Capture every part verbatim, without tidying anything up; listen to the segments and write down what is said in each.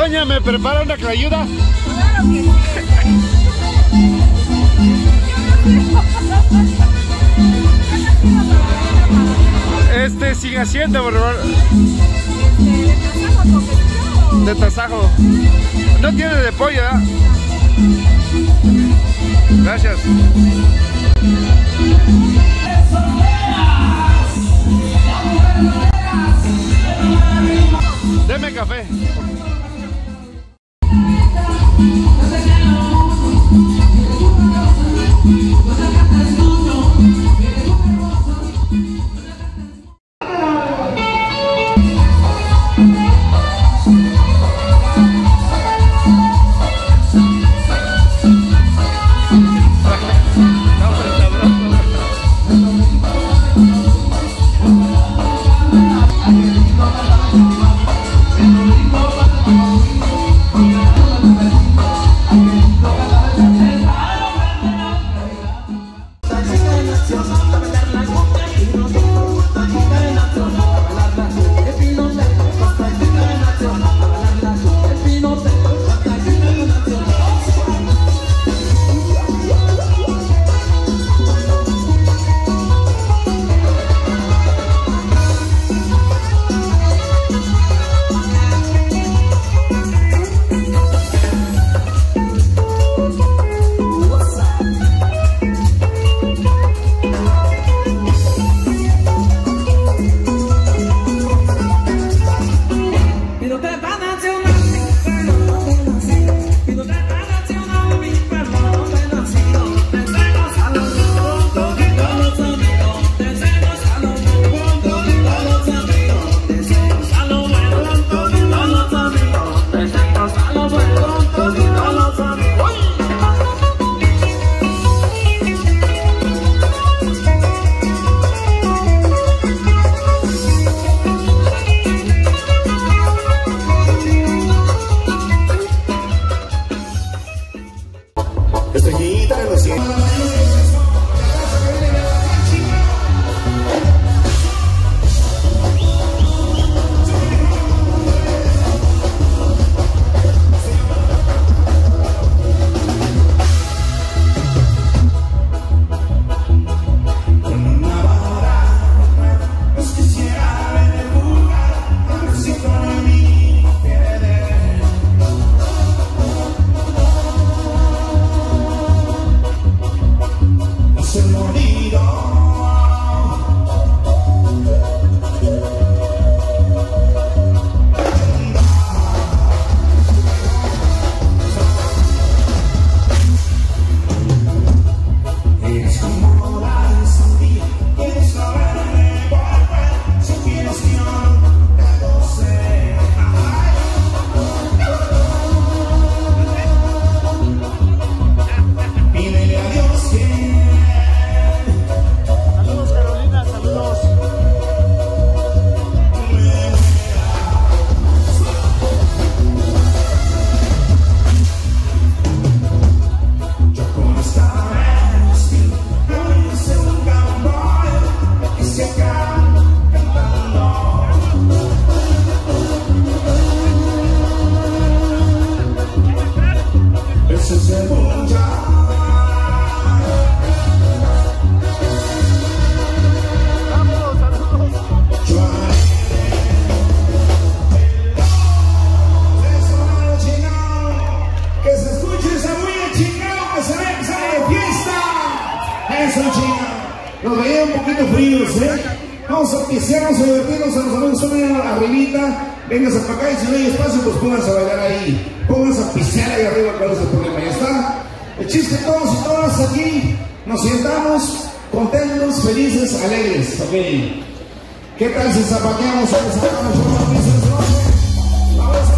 Doña, ¿me prepara una clayuda? Claro que sí. Este, sigue haciendo, por favor. Este, de tasajo, De tasajo. No tiene de pollo, ¿verdad? Gracias. Deme café. Estrellita en los cielos. Nos veía un poquito fríos, ¿eh? Vamos a pisear, vamos a divertirnos, a los amigos son arribita. Vénganse para acá y si no hay espacio, pues pónganse a bailar ahí. Pónganse a pisear ahí arriba, ¿cuál es el problema? Ya está. El chiste, todos y todas aquí nos sentamos contentos, felices, alegres, ¿ok? ¿Qué tal si zapateamos o sacamos una pieza de noche? Vamos a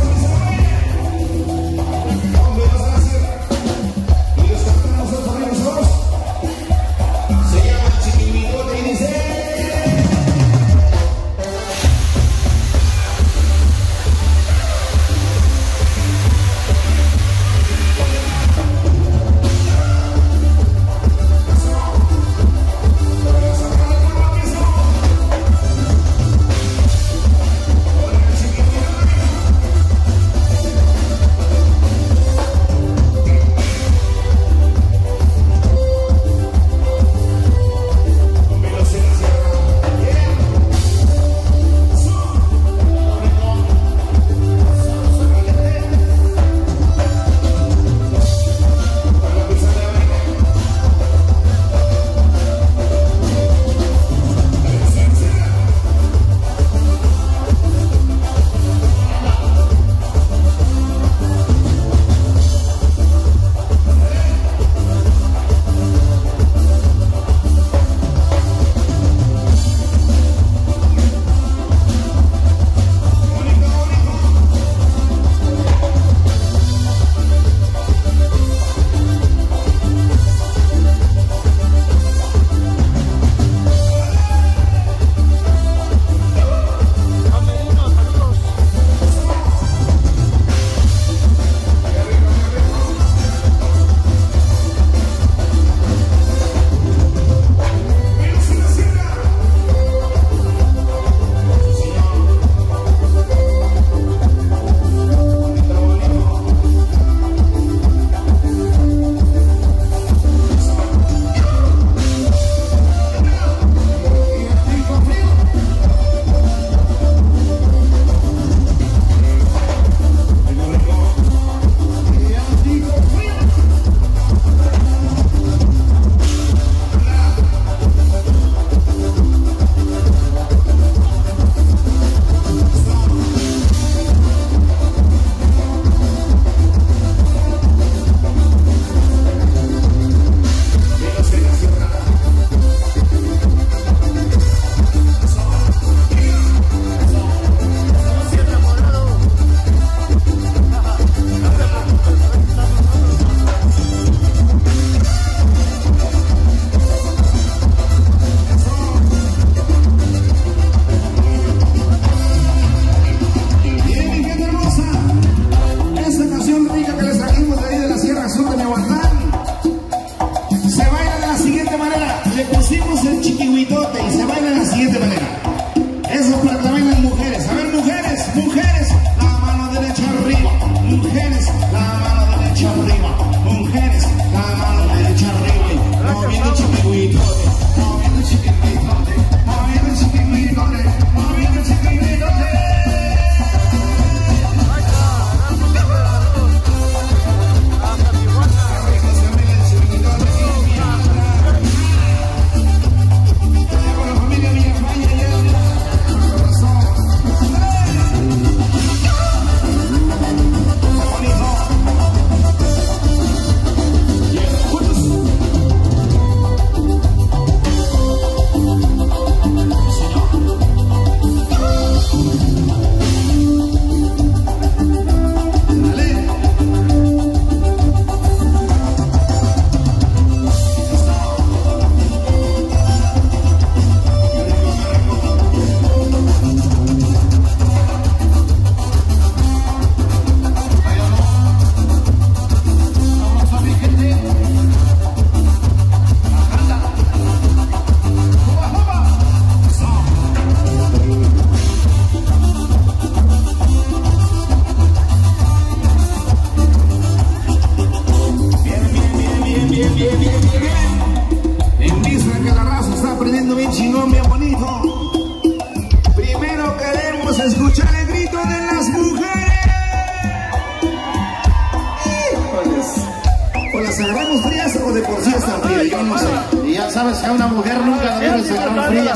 sabes que a una mujer nunca la debes agarrar fría.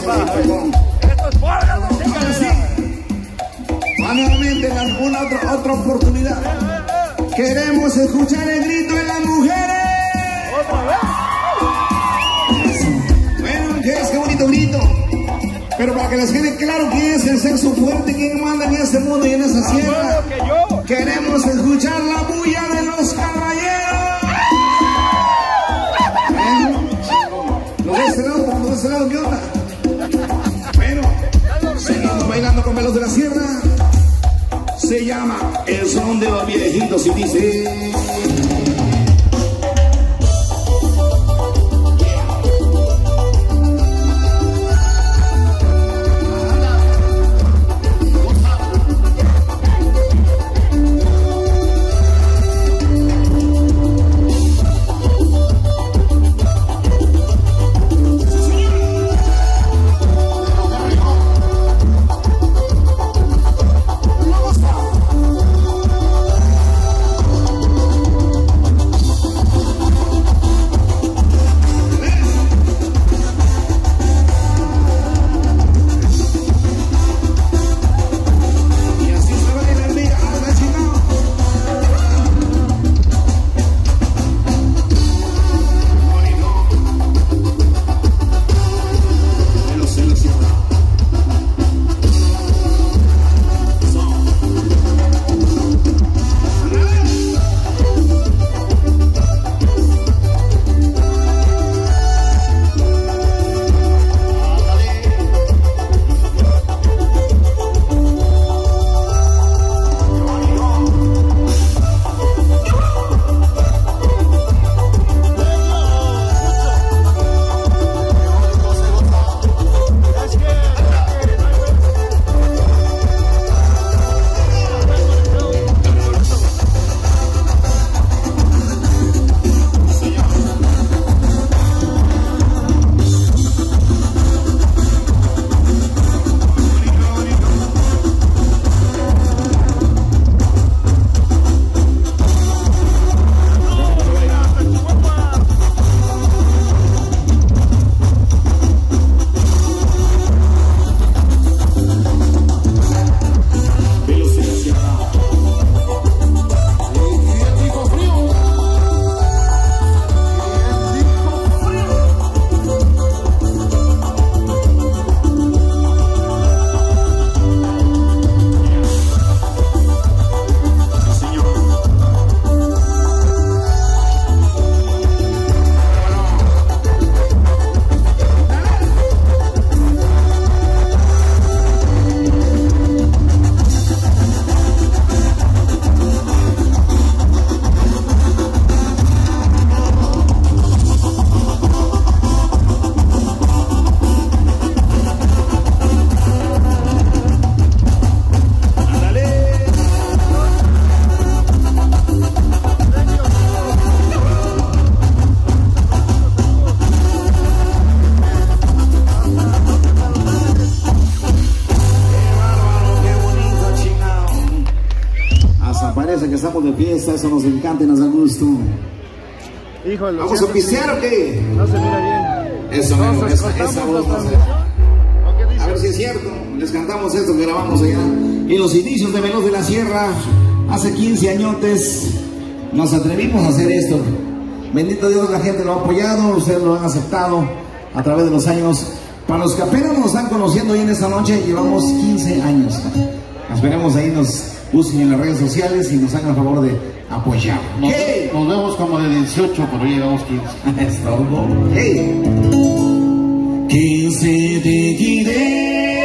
Va nuevamente alguna otra, otra oportunidad. Queremos escuchar el grito de las mujeres. Bueno, que es que bonito grito. Pero para que les quede claro quién es el sexo fuerte, quién manda en este mundo y en esa sierra, queremos escuchar la bulla de los caballeros. Bueno, los de este lado, los de este lado, ¿qué onda? Bueno, seguimos bailando con Veloz de la Sierra. Se llama El Son de los Viejitos y dice... Que estamos de fiesta, eso nos encanta y nos da gusto. Híjole, ¿vamos a pistear o qué? No se mira bien. Eso, no, esa, esa voz no se... A ver si es cierto, les cantamos esto que grabamos allá. Y los inicios de Veloz de la Sierra, hace quince añotes, nos atrevimos a hacer esto. Bendito Dios, la gente lo ha apoyado, ustedes lo han aceptado a través de los años. Para los que apenas nos están conociendo hoy en esta noche, llevamos quince años. Esperemos ahí nos busquen en las redes sociales y nos hagan el favor de apoyar. Nos, nos vemos como de dieciocho, pero llegamos quince. Es todo. Hey. quince te quité.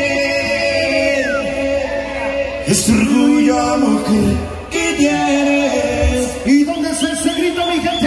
Es orgullo, mujer, que tienes. ¿Y dónde es ese grito, mi gente?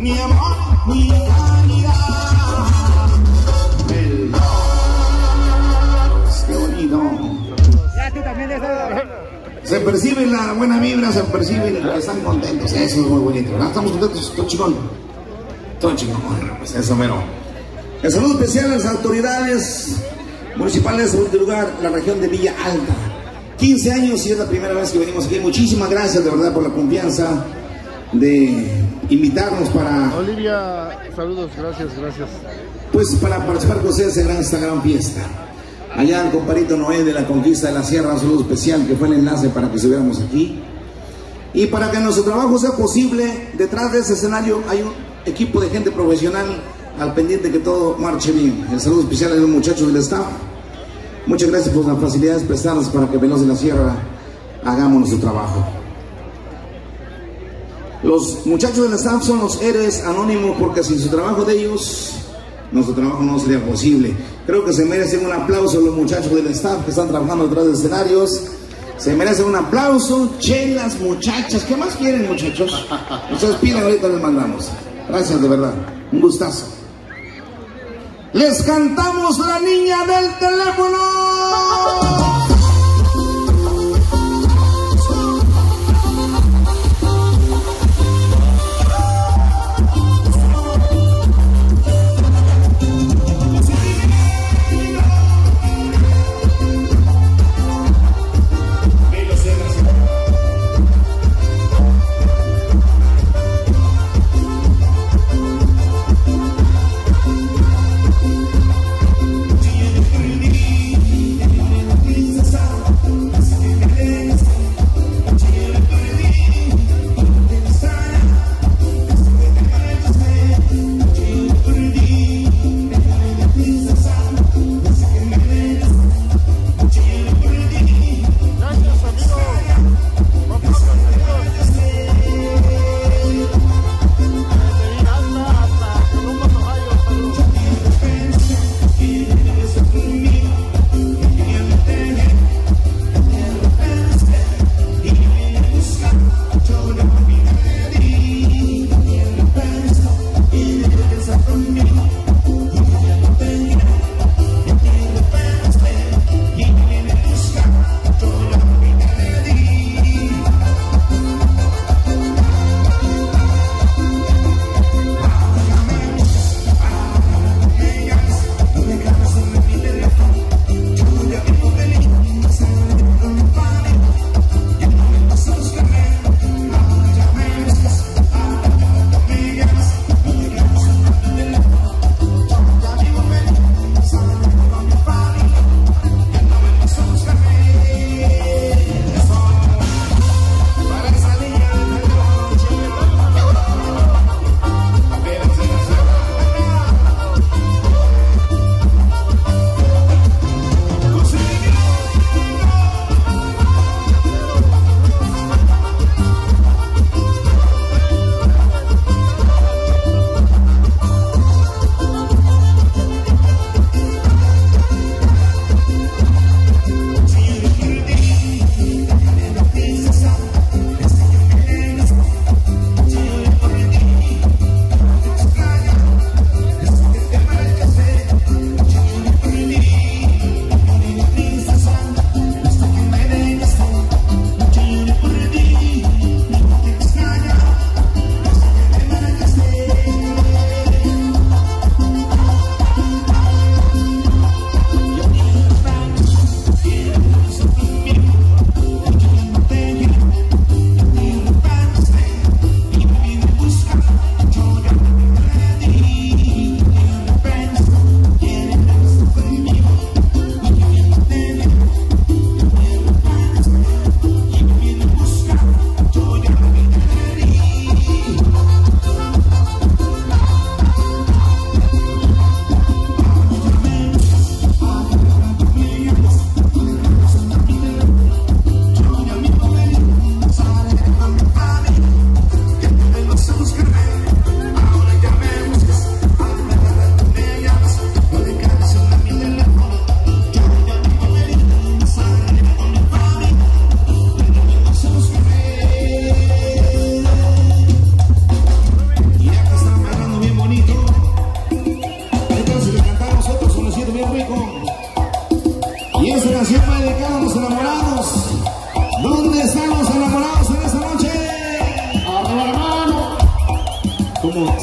mi amor, mi calidad. El qué bonito. Ya tú también estás. Se percibe la buena vibra, se percibe que están contentos. Eso es muy bonito, ¿verdad? Estamos contentos, todo chingón. Todo chingón, pues eso mero. El saludo especial a las autoridades municipales de segundo lugar, la región de Villa Alta. quince años y es la primera vez que venimos aquí. Muchísimas gracias de verdad por la confianza de invitarnos para... Olivia, saludos, gracias, gracias. Pues para participar con ustedes en esta gran fiesta. Allá el compadrito Noé de la Conquista de la Sierra, un saludo especial que fue el enlace para que estuviéramos aquí. Y para que nuestro trabajo sea posible, detrás de ese escenario hay un equipo de gente profesional al pendiente que todo marche bien. El saludo especial a los muchachos del staff. Muchas gracias por las facilidades prestadas para que Veloz de la Sierra hagamos nuestro trabajo. Los muchachos del staff son los héroes anónimos porque sin su trabajo de ellos, nuestro trabajo no sería posible. Creo que se merecen un aplauso los muchachos del staff que están trabajando detrás de escenarios. Se merecen un aplauso. Chelas, muchachas, ¿qué más quieren, muchachos? Ustedes piden, ahorita les mandamos. Gracias, de verdad. Un gustazo. Les cantamos La Niña del Teléfono.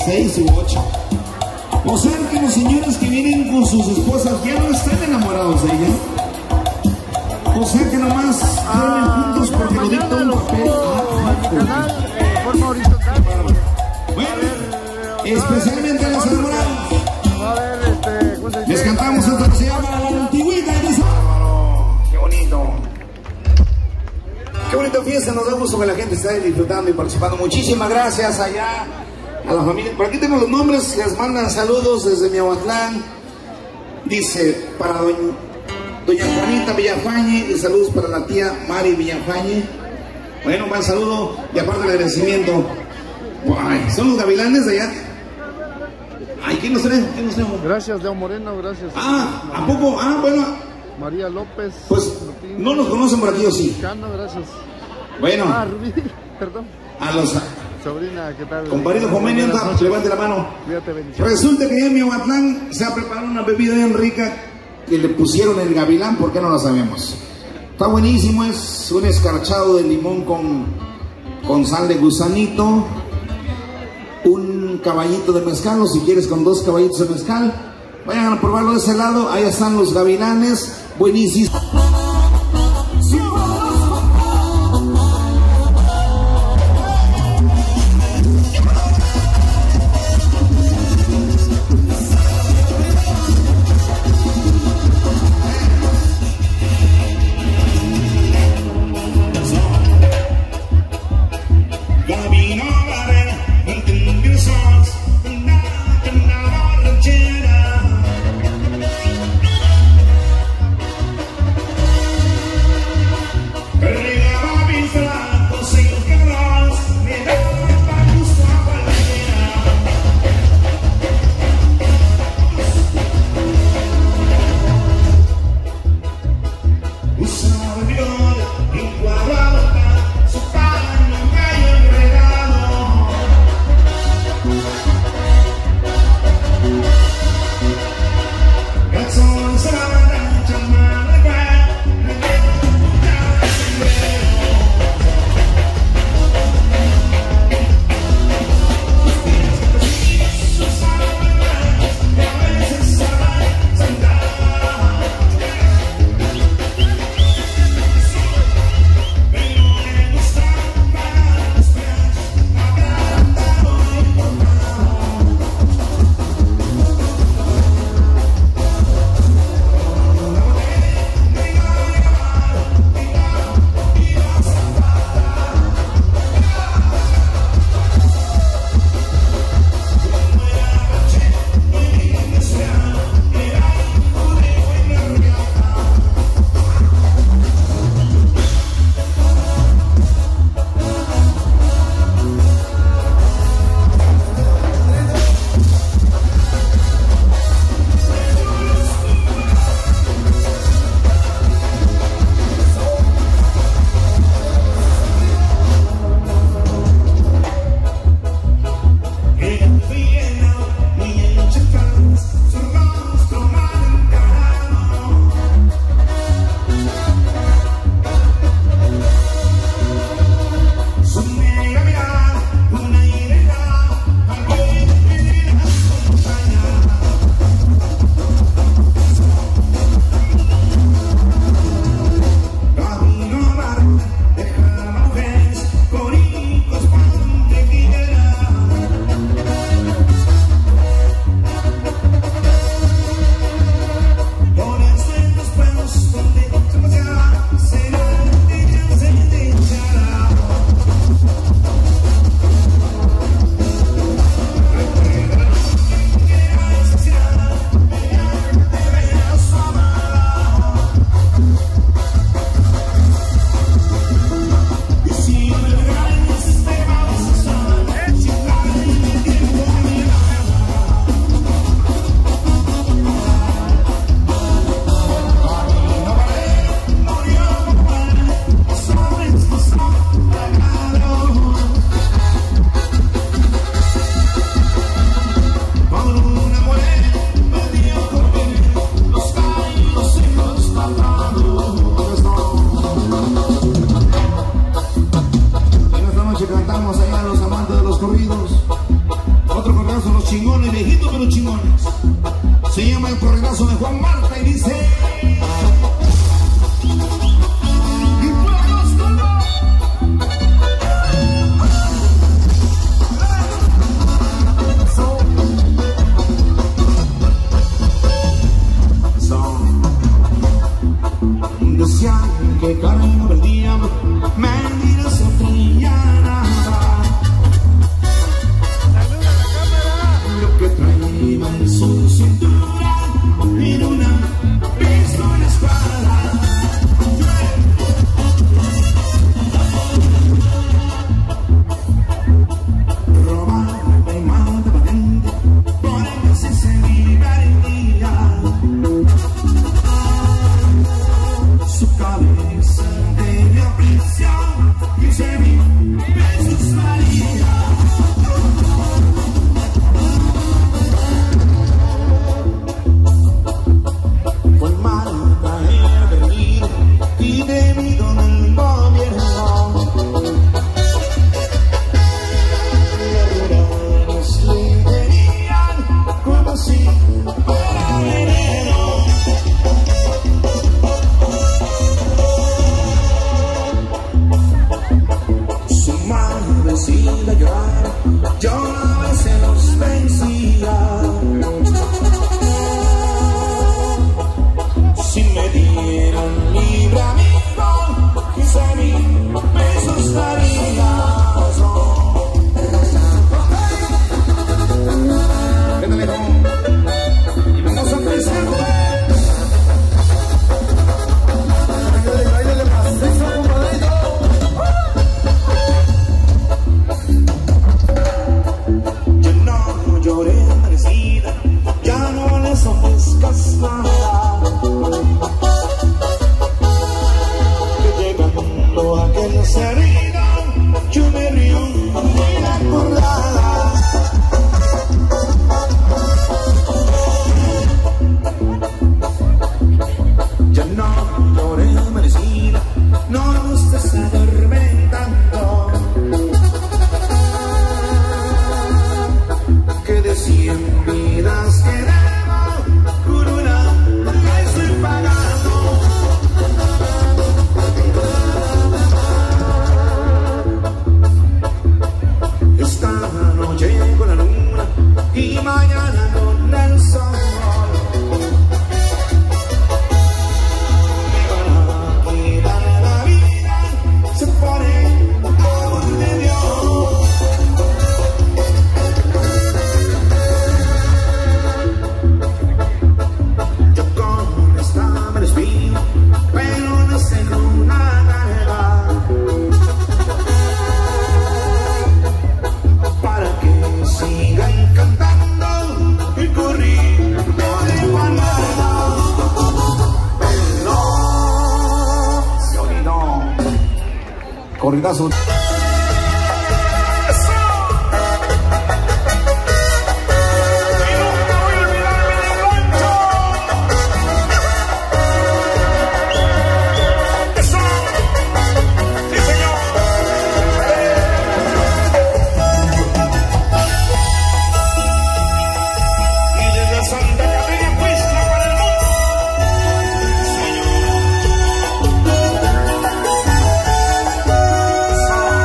seis u ocho. O sea que los señores que vienen con sus esposas ya no están enamorados de ella. O sea que nomás duermen juntos porque lo dicta un papel. Bueno, especialmente a los enamorados. Les cantamos esto que se llama La Antigüita y dice... ¡Qué bonito! ¡Qué bonita fiesta! Nos da gusto que la gente esté disfrutando y participando. Muchísimas gracias allá a la familia. Por aquí tengo los nombres, les mandan saludos desde Miahuatlán. Dice, para doña, doña Juanita Villafañe, y saludos para la tía Mari Villafañe. Bueno, un buen saludo y aparte el agradecimiento. Ay, son los gavilanes de allá. Ay, ¿quién nos trae? ¿Quién nos trae? Gracias, Leo Moreno, gracias. Ah, ¿a poco? Ah, bueno. María López. Pues, no nos conocen por aquí, ¿o sí? Chano, gracias. Bueno. Ah, Rubí, perdón. A los... Sobrina, ¿qué tal? Compadrito Jomenio, levante la mano. Cuídate, bendiciones. Resulta que en Miahuatlán se ha preparado una bebida bien rica que le pusieron el gavilán, ¿por qué no la sabemos? Está buenísimo, es un escarchado de limón con, con sal de gusanito, un caballito de mezcal, o si quieres con dos caballitos de mezcal. Vayan a probarlo de ese lado, ahí están los gavilanes, buenísimos. chingones, viejitos pero chingones. Se llama El Corridazo de Juan Marta y dice... Decían que Carmen perdía, mentiras se trillana. Lo que traía en su cintura era una pistola espada. Robaba y mataba gente, por eso se se divertía. Su cabeza tenía presión y se vi besos María. Con Marta era perdida y debido al gobierno los rurales le tenían como si fuera veneno. Decía llorar, yo a veces los vencía. Si me dieran libre amigo, quizá mil besos daría. Vete lejos y vamos a empezar. Ya no les ofrezcas nada, que llegando a aquel cerrito yo me río de la acordada. Ya no lloré merecida, no nos estés atormentando, que de cien vidas que debo, por una la estoy pagando. Esta noche con la luna y mañana con el sol me van a quitar la vida, se pone amor de Dios. Pero no sé nada para que sigan cantando y corriendo de manada. No, se olvidó. Corridazo. Song.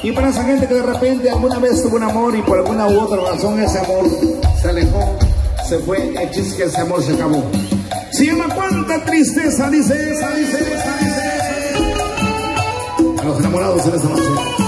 Y para esa gente que de repente alguna vez tuvo un amor y por alguna u otra razón ese amor se alejó, se fue, el chiste que ese amor se acabó. Se llama Cuánta Tristeza, dice esa, dice esa, dice esa. A los enamorados en esta noche.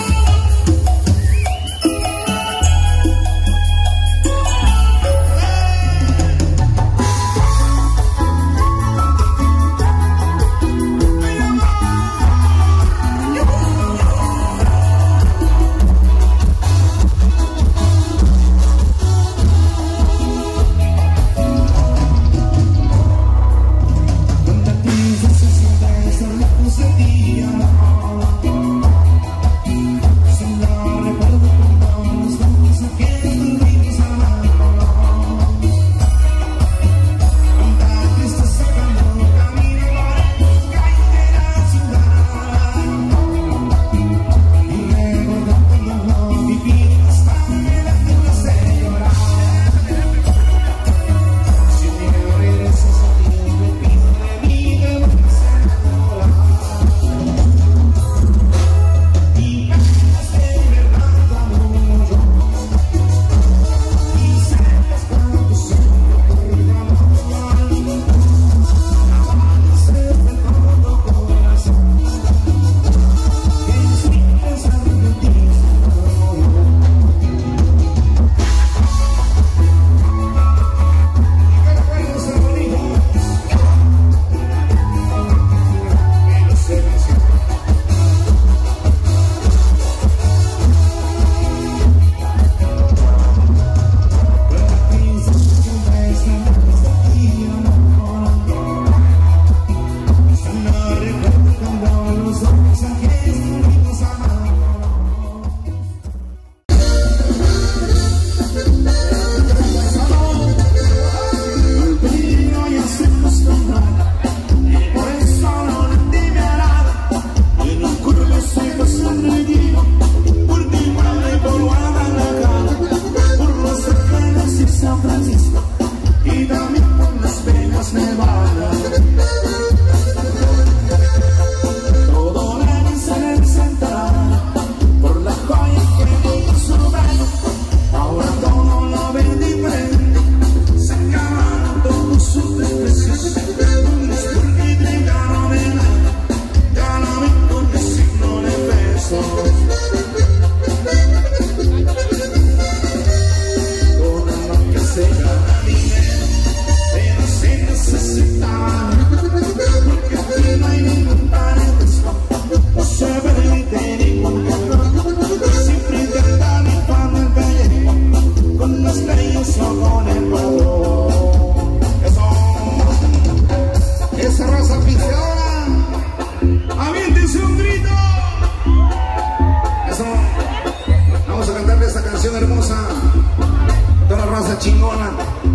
Chingona.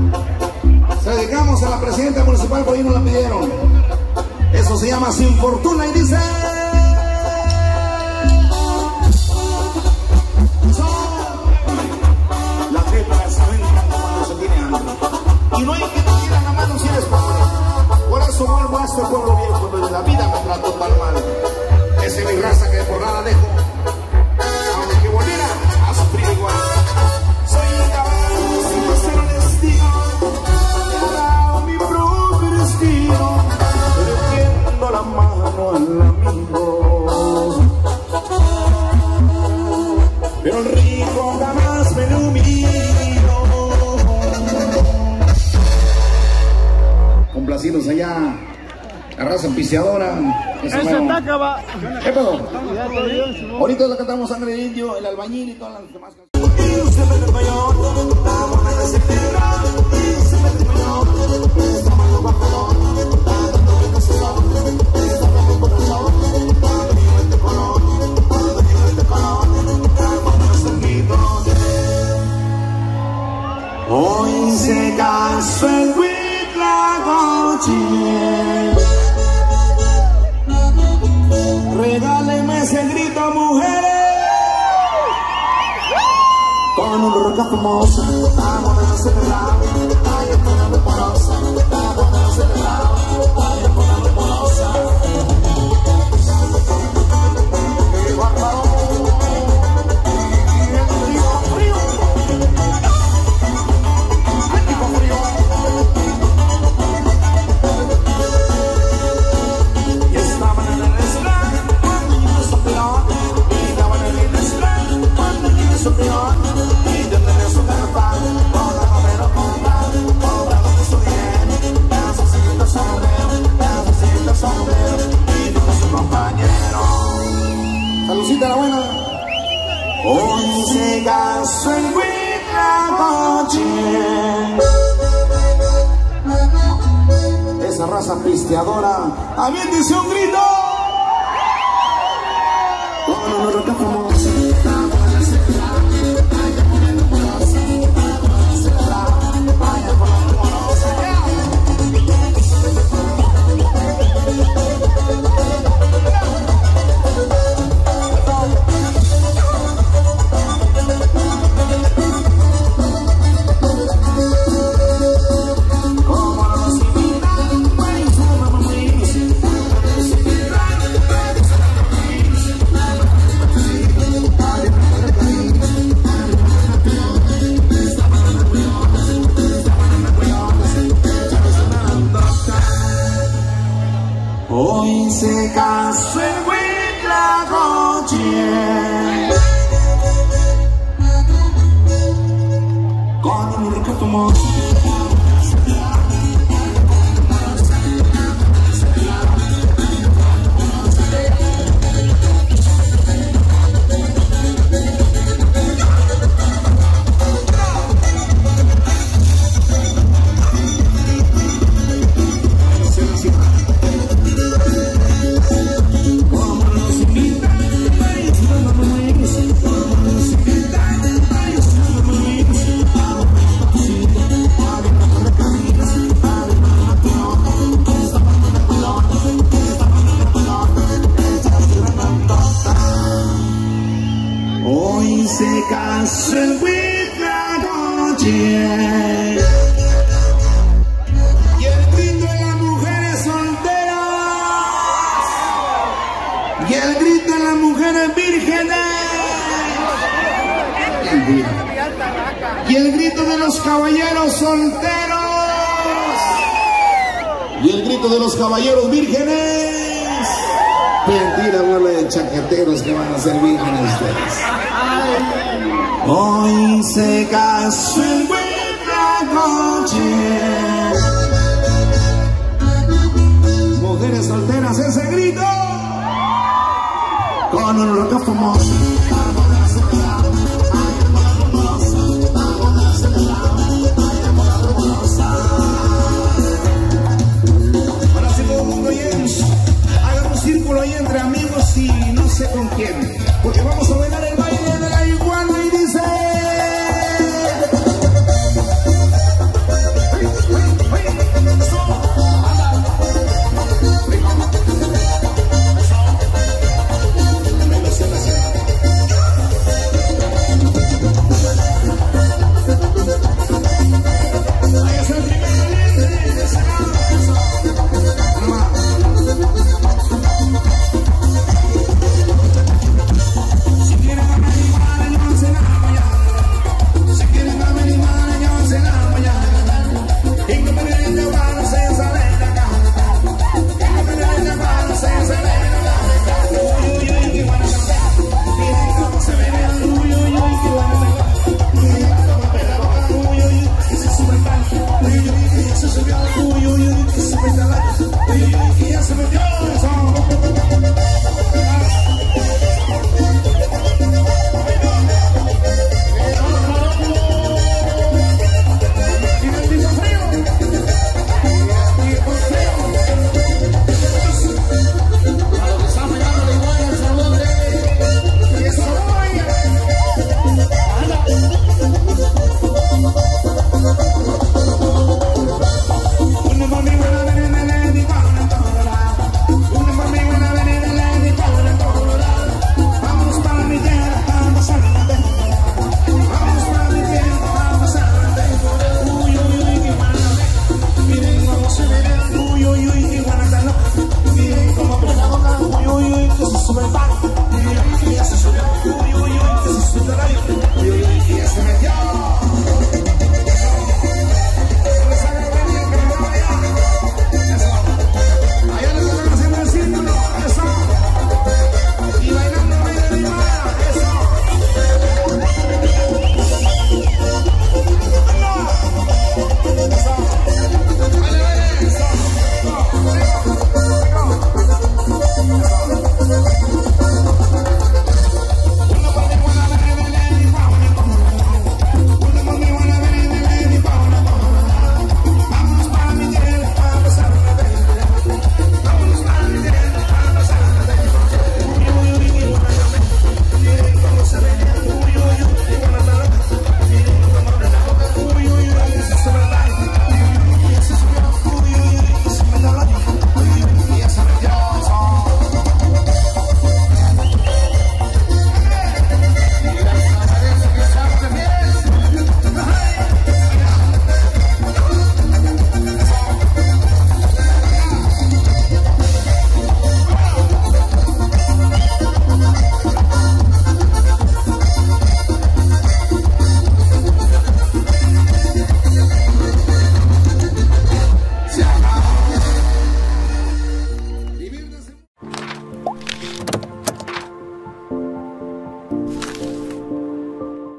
Se dedicamos a la presidenta municipal, por ahí nos la pidieron. Eso se llama Sin Fortuna y dice... La tripa se venta cuando se tiene hambre. Y no hay que te tirar la mano si eres pobre. Por eso vuelvo a este pueblo viejo donde la vida me trató tan mal. Esa es mi raza que por nada dejo, aunque volviera a sufrir igual. Soy un caballo sin ser destino, he dado mi propio destino, perdiendo la mano al amigo. Pero el rico jamás me lo humilló. Complacidos allá, la raza piseadora. Esa está acaba. ¿Qué pedo? Ahorita la cantamos Sangre de Indio, El Albañil y todas las demás canciones. Hoy se casó el Huitlagoche. Regáleme ese grito, mujeres, con un roca famosa. Vamos a celebrar, ay, a ponerme porosa. Vamos a celebrar, ay, a ponerme porosa. casó en Huitlacoche. Esa raza pisteadora, aviéntese un grito. Con un roca famosa. Hoy se casó en Huitlacoche con un rico famoso. Hoy se casó en Huitlacoche y el grito de las mujeres solteras y el grito de las mujeres vírgenes y el grito de los caballeros solteros y el grito de los caballeros vírgenes. Mentira, bola de chaqueteros que van a ser vírgenes ustedes. Hoy se casó en Huitlacoche. Mujeres solteras, ese grito con un roca famoso.